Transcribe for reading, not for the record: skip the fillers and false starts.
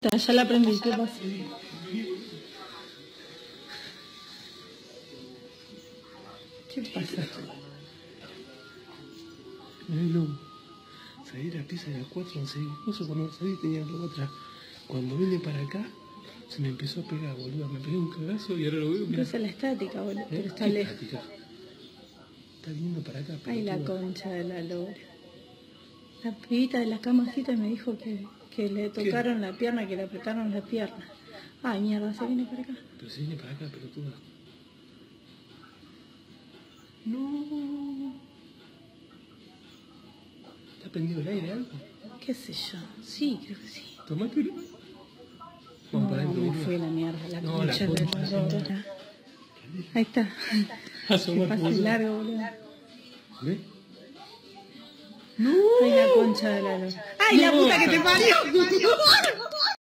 Ya la aprendí, ¿qué pasa? ¿Qué pasa? No, salí de la pieza de las 4, no sé qué cosa, cuando salí tenía la otra. Cuando vine para acá, se me empezó a pegar, boludo. Me pegué un cagazo y ahora lo veo. Entonces la estática, boludo, pero está ¿Qué lejos. estática? Está viniendo para acá, pero. Ay, la concha de la lora. La pibita de la camasita me dijo que le tocaron la pierna, que le apretaron la pierna. Ay, mierda, se viene para acá. Pero se viene para acá, pelotuda. No. ¿Está prendido el aire algo? ¿Qué sé yo? Sí, creo que sí. Tomátelo. No, para adentro, me boludo. fue la mierda, la No, concha la de concha la lora. Ahí está. Asomate, Pase boludo. largo, boludo. ¿Ves? Ay, la concha de la lora. ¡Ay, la puta que te parió!